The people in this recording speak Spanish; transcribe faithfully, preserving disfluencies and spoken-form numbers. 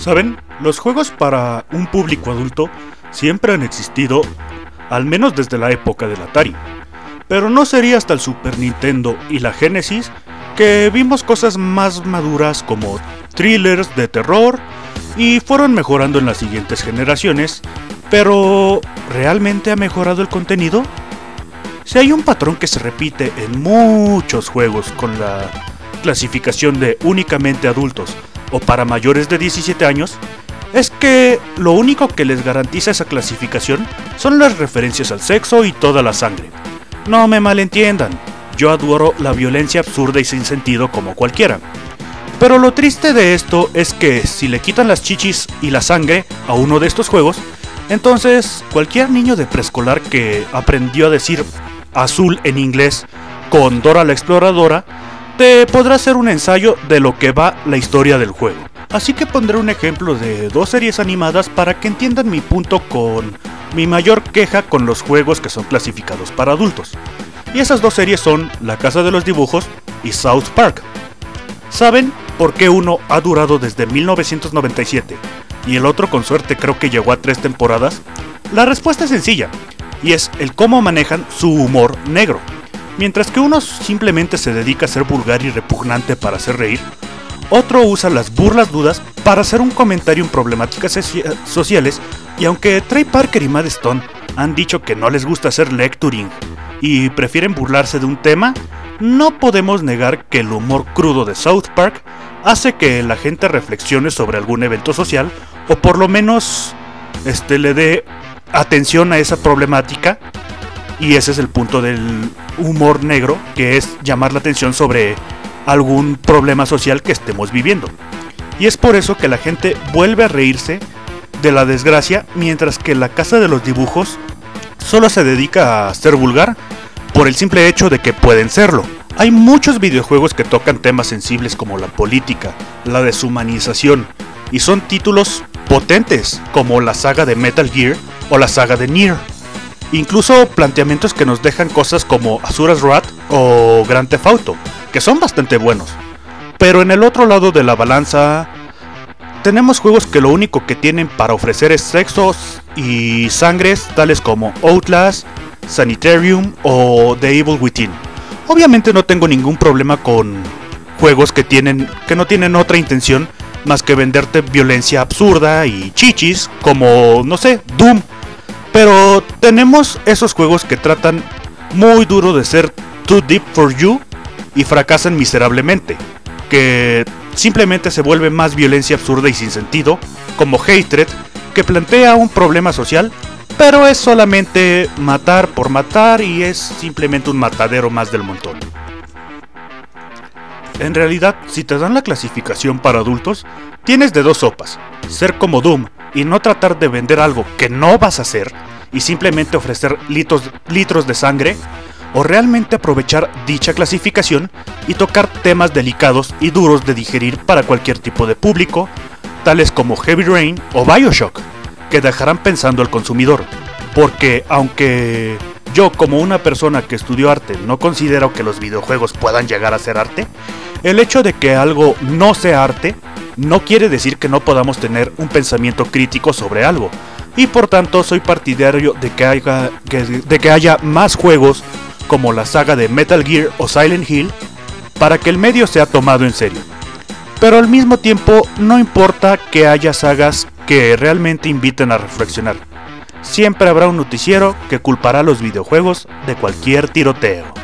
¿Saben? Los juegos para un público adulto siempre han existido, al menos desde la época del Atari. Pero no sería hasta el Super Nintendo y la Genesis que vimos cosas más maduras como thrillers de terror y fueron mejorando en las siguientes generaciones. Pero, ¿realmente ha mejorado el contenido? Si hay un patrón que se repite en muchos juegos con la clasificación de únicamente adultos o para mayores de diecisiete años, es que lo único que les garantiza esa clasificación son las referencias al sexo y toda la sangre. No me malentiendan, yo adoro la violencia absurda y sin sentido como cualquiera. Pero lo triste de esto es que si le quitan las chichis y la sangre a uno de estos juegos, entonces cualquier niño de preescolar que aprendió a decir azul en inglés con Dora la Exploradora, te podrá hacer un ensayo de lo que va la historia del juego. Así que pondré un ejemplo de dos series animadas para que entiendan mi punto con mi mayor queja con los juegos que son clasificados para adultos. Y esas dos series son La Casa de los Dibujos y South Park. ¿Saben por qué uno ha durado desde mil novecientos noventa y siete y el otro con suerte creo que llegó a tres temporadas? La respuesta es sencilla, y es el cómo manejan su humor negro. Mientras que uno simplemente se dedica a ser vulgar y repugnante para hacer reír, otro usa las burlas dudas para hacer un comentario en problemáticas sociales, y aunque Trey Parker y Matt Stone han dicho que no les gusta hacer lecturing y prefieren burlarse de un tema, no podemos negar que el humor crudo de South Park hace que la gente reflexione sobre algún evento social, o por lo menos este, le dé atención a esa problemática. Y ese es el punto del humor negro, que es llamar la atención sobre algún problema social que estemos viviendo. Y es por eso que la gente vuelve a reírse de la desgracia, mientras que La Casa de los Dibujos solo se dedica a ser vulgar por el simple hecho de que pueden serlo. Hay muchos videojuegos que tocan temas sensibles como la política, la deshumanización, y son títulos potentes como la saga de Metal Gear o la saga de Nier. Incluso planteamientos que nos dejan cosas como Asura's Wrath o Grand Theft Auto, que son bastante buenos. Pero en el otro lado de la balanza, tenemos juegos que lo único que tienen para ofrecer es sexos y sangres, tales como Outlast, Sanitarium o The Evil Within. Obviamente no tengo ningún problema con juegos que, tienen, que no tienen otra intención más que venderte violencia absurda y chichis, como, no sé, Doom. Pero tenemos esos juegos que tratan muy duro de ser too deep for you y fracasan miserablemente, que simplemente se vuelve más violencia absurda y sin sentido, como Hatred, que plantea un problema social, pero es solamente matar por matar y es simplemente un matadero más del montón. En realidad, si te dan la clasificación para adultos, tienes de dos sopas: ser como Doom y no tratar de vender algo que no vas a hacer y simplemente ofrecer litros, litros de sangre, o realmente aprovechar dicha clasificación y tocar temas delicados y duros de digerir para cualquier tipo de público, tales como Heavy Rain o Bioshock, que dejarán pensando al consumidor. Porque aunque yo, como una persona que estudió arte, no considero que los videojuegos puedan llegar a ser arte, el hecho de que algo no sea arte no quiere decir que no podamos tener un pensamiento crítico sobre algo, y por tanto soy partidario de que haya, de que haya más juegos como la saga de Metal Gear o Silent Hill para que el medio sea tomado en serio. Pero al mismo tiempo no importa que haya sagas que realmente inviten a reflexionar. Siempre habrá un noticiero que culpará a los videojuegos de cualquier tiroteo.